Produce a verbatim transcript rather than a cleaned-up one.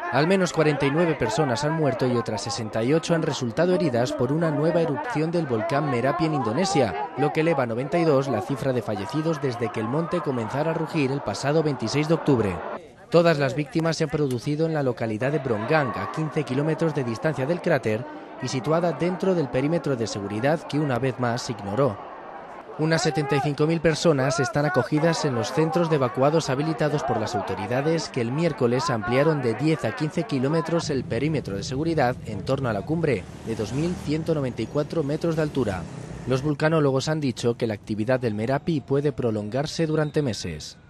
Al menos cuarenta y nueve personas han muerto y otras sesenta y ocho han resultado heridas por una nueva erupción del volcán Merapi en Indonesia, lo que eleva a noventa y dos la cifra de fallecidos desde que el monte comenzara a rugir el pasado veintiséis de octubre. Todas las víctimas se han producido en la localidad de Brongang, a quince kilómetros de distancia del cráter y situada dentro del perímetro de seguridad que una vez más se ignoró. Unas setenta y cinco mil personas están acogidas en los centros de evacuados habilitados por las autoridades, que el miércoles ampliaron de diez a quince kilómetros el perímetro de seguridad en torno a la cumbre, de dos mil ciento noventa y cuatro metros de altura. Los vulcanólogos han dicho que la actividad del Merapi puede prolongarse durante meses.